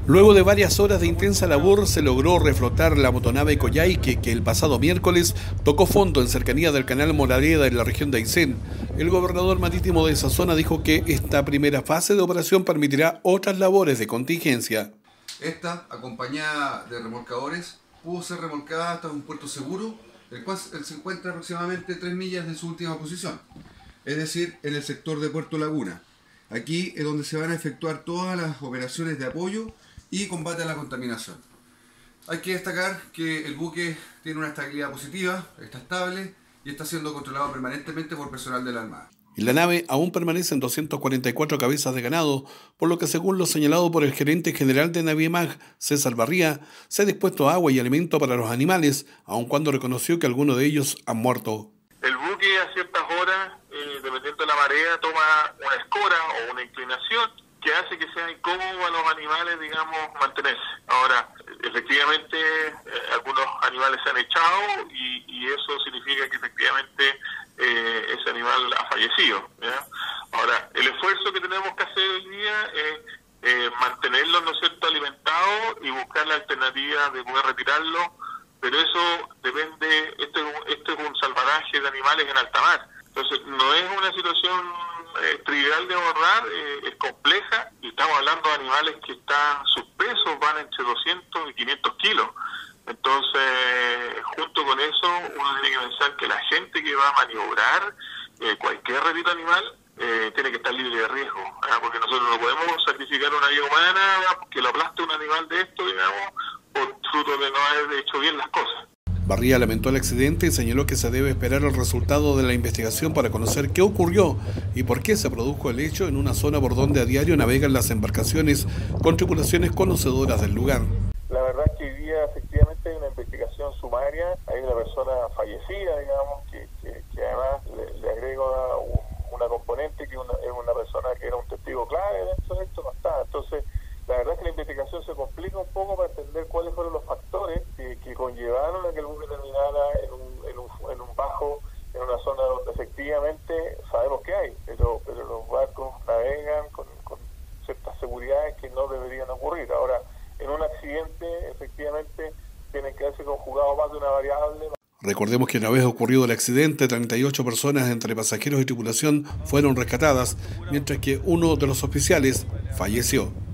Luego de varias horas de intensa labor, se logró reflotar la motonave Coyhaique, que el pasado miércoles tocó fondo en cercanía del canal Moraleda en la región de Aysén. El gobernador marítimo de esa zona dijo que esta primera fase de operación permitirá otras labores de contingencia. Esta, acompañada de remolcadores, pudo ser remolcada hasta un puerto seguro, el cual se encuentra aproximadamente 3 millas de su última posición, es decir, en el sector de Puerto Laguna. Aquí es donde se van a efectuar todas las operaciones de apoyo y combate a la contaminación. Hay que destacar que el buque tiene una estabilidad positiva, está estable y está siendo controlado permanentemente por personal de la Armada. En la nave aún permanecen 244 cabezas de ganado, por lo que, según lo señalado por el gerente general de Naviemag, César Barría, se ha dispuesto agua y alimento para los animales, aun cuando reconoció que algunos de ellos han muerto. El buque a ciertas horas, dependiendo de la marea, toma una escora o una inclinación que hace que sea incómodo a los animales, digamos, mantenerse. Ahora, efectivamente, algunos animales se han echado y eso significa que efectivamente ese animal ha fallecido, ¿ya? Ahora, el esfuerzo que tenemos que hacer hoy día es mantenerlos, ¿no es cierto?, alimentados y buscar la alternativa de poder retirarlos, pero eso depende, este es un salvataje de animales en alta mar. Entonces, no es una situación trivial de abordar, es compleja, y estamos hablando de animales que sus pesos van entre 200 y 500 kilos. Entonces, junto con eso, uno tiene que pensar que la gente que va a maniobrar cualquier retiro animal tiene que estar libre de riesgo, ¿verdad? Porque nosotros no podemos sacrificar una vida humana que lo aplaste un animal de esto, digamos, por fruto de no haber hecho bien las cosas. Barría lamentó el accidente y señaló que se debe esperar el resultado de la investigación para conocer qué ocurrió y por qué se produjo el hecho en una zona por donde a diario navegan las embarcaciones con tripulaciones conocedoras del lugar. La verdad es que hoy día efectivamente hay una investigación sumaria, hay una persona fallecida, digamos, que además le agrego una componente que es una persona que era un testigo clave dentro de esto, no está. Entonces, la verdad es que la investigación se complica un poco para entender cuáles fueron los factores que conllevaron a que el buque terminara en un bajo, en una zona donde efectivamente sabemos que hay, pero los barcos navegan con ciertas seguridades que no deberían ocurrir. Ahora, en un accidente, efectivamente, tienen que haberse conjugado más de una variable. Recordemos que una vez ocurrido el accidente, 38 personas entre pasajeros y tripulación fueron rescatadas, mientras que uno de los oficiales falleció.